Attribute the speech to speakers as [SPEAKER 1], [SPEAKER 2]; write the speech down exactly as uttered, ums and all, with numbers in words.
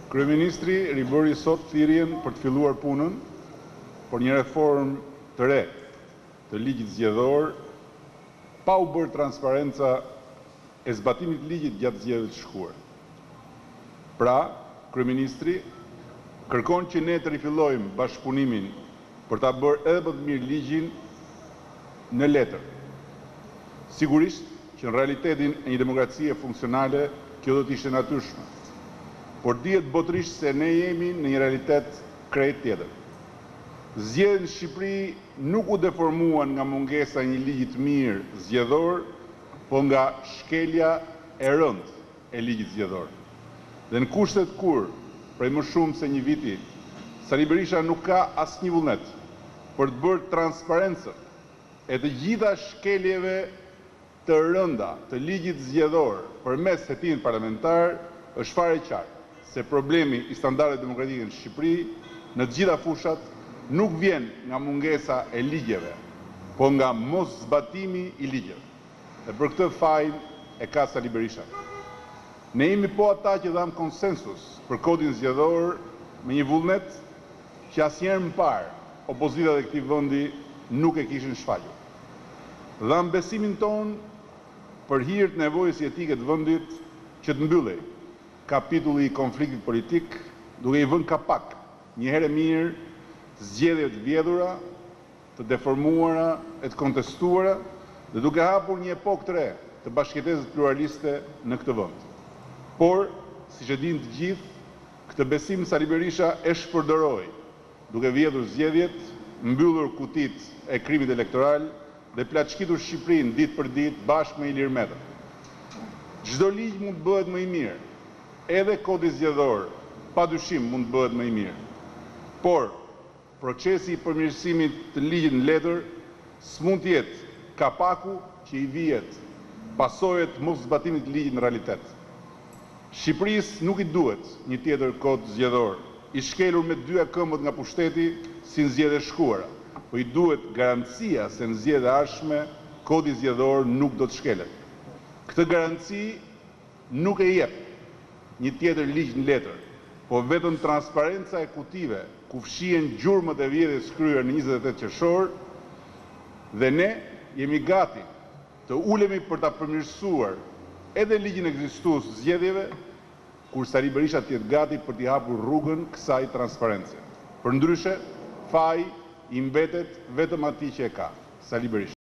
[SPEAKER 1] Kryeministri ribëri sot thirrjen për të filluar punën për një reformë të re të ligjit zgjedhor, pa u bërë transparenca e zbatimit të ligjit gjatë zgjedhjeve të shkuar. Pra, Kryeministri kërkon që ne të rifillojmë bashkëpunimin për ta bërë edhe më të mirë ligjin në letër. Sigurisht që në realitetin e një demokracie funksionale kjo do të ishte natyrshme, por dihet botërisht se ne jemi në një realitet krejt tjetër. Zgjedhjet në Shqipëri nuk u deformuan nga mungesa e një ligji të mirë zgjedhor, po nga shkelja e rëndë e ligjit zgjedhor. Dhe në kushtet kur, prej më shumë se një viti, Sali Berisha nuk ka asnjë vullnet për të bërë transparencën e të gjitha shkeljeve të rënda të ligjit zgjedhor përmes hetimit parlamentar, është fare qartë se problemi i standardeve demokratike në Shqipëri në të gjitha fushat nuk vjen nga mungesa e ligjeve, po nga mos zbatimi i ligjeve. Dhe për këtë fajin e ka Sali Berisha. Ne jemi po ata që dham konsensus për kodin zgjedhor me një vullnet që asnjëherë më parë opozitat e këtij vendi nuk e kishin shfaqur. Dham besimin ton për hir të nevojës jetike të vendit që të mbyllej kapitulli i konfliktit politik, duke i vënë kapak një herë mirë zgjedhjeve të vjedhura, të deformuara, e të kontestuara, dhe duke hapur një epokë të re të bashkëjetesës pluraliste në këtë vend. Por, siç e dinë të gjithë, këtë besim Sali Berisha e shpërndoroi, duke vjedhur zgjedhjet, mbyllur kutitë e krimit elektoral dhe plaçkitur Shqipërinë ditë për ditë bashkë me Ilir Metën. Çdo ligj mund të bëhet më i mirë, edhe kodi zgjedhor, padyshim mund të bëhet më i mirë. Por, procesi i përmirësimit të ligjit në letër s'mund të jetë kapaku që i vihet pasojat mos zbatimit të ligjit në realitet. Shqipërisë nuk i duhet një tjetër kod zgjedhor, i shkelur me dy këmbët nga pushteti si në zgjedhjet e shkuara, po i duhet garancia se në zgjedhjet e ardhshme kodi zgjedhor nuk do të shkelet. Këtë garanci nuk e jep një tjetër ligj në letër, po vetëm transparenca e kutive ku fshihen gjurmët e vjedhjes kryer në njëzet e tetë qershor, dhe ne jemi gati të ulemi për ta përmirësuar edhe ligjin ekzistues të zgjedhjeve, kur Sali Berisha të jetë gati për t'i hapur rrugën kësaj transparence. Përndryshe, faji i mbetet vetëm atij që e ka, Sali Berisha.